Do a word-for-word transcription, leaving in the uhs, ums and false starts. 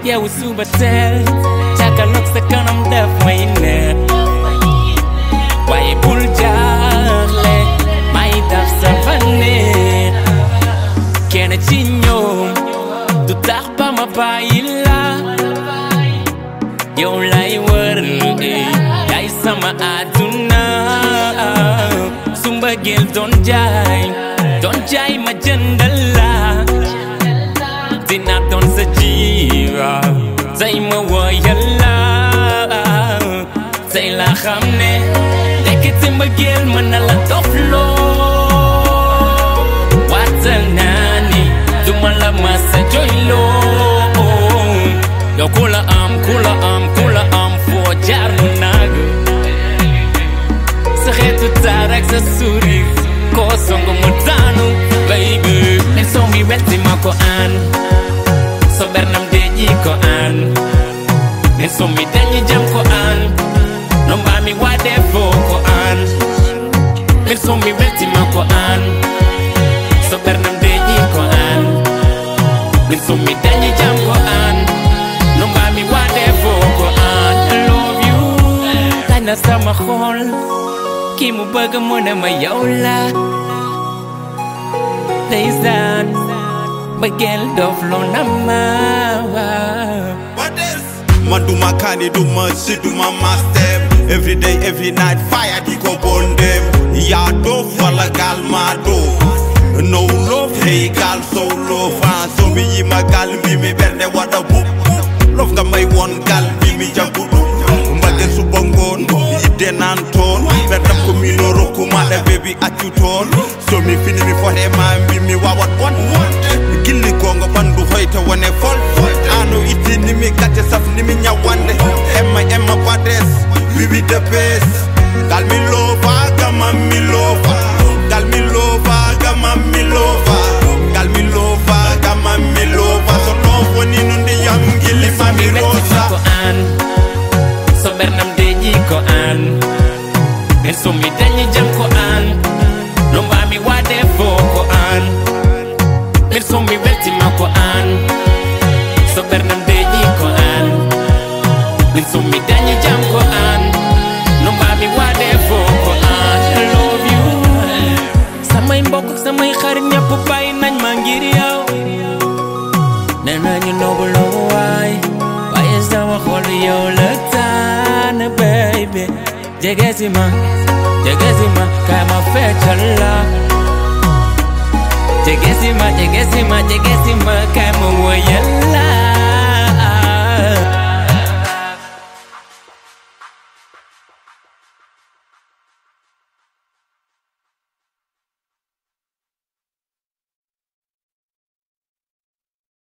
yeewu suba teel jàkkaarloog sa kanam def may neex waaye bul jaaxle may daf sa fa neex kenn ci ñoom du tax ba ma bàyyi la yow lay wër yaay sama àdduna su mbëggeel doon jaay doon jaay ma jëndal la dina doon sa jiira say ma woyal la say la xam ne ndekete mbëggeel mën na la dofloo waatal naa ni duma la masa jooyloo yow ku la am ku la am ku la am foo jaar mu nag sa xeetu taar ak sa sourire koo songo mu daanu baby nen soo mi welti ma ko aan so bernam deji ko aan nen soo mi dañi jam ko aan no mbami wade foo ko aan nen soo mi welti ma ko aan so bernam deji ko aan nen soo mi dañi jam ko aan no mbami wade foo ko aan I love you taj na sama xol kii mu bëgg mu ne ma yow la ndeysaan bëggeel dof loo na ma man duma kaani duma si duma master every day every night fire di ko bondem yaa doof wala gaal maa doof no love hey gaal so love ah so mi yi ma gaal mi mi berne wada bu love nga may won gaal mi mi jabudu mbagge su bongoon yidde naan toon berdam ko mi no rokku maɗa bebi accu toon so mi fini mi fote ma mbi mi wawat bon gilli gonga ɓandu hoyta wone fol ano ittini mi gacce safni mi ñawande emma emma bades wiwi de bes gal mi lova gama mi lova gal mi lova gama mi lova gal mi lova gama mi lova so ɗon woni no ndiyam gilli mami rosa so bernam deji ko aan en so mi dañi jam ko aan no mbami wade foo ko aan en so mi welti ma ko aan so bernam deji ko aan en so mi dañi jam ko aan no mbami wade foo ko aan I love you samay mbokk samay xarit ñëpp bàyyi nañ ma ngir yow nee nañu noobu loo waay waaye sama xol yow la tànn baby jege si ma jege si ma kaay ma feccal la jege si ma jege si ma jege si ma kaay ma woyal la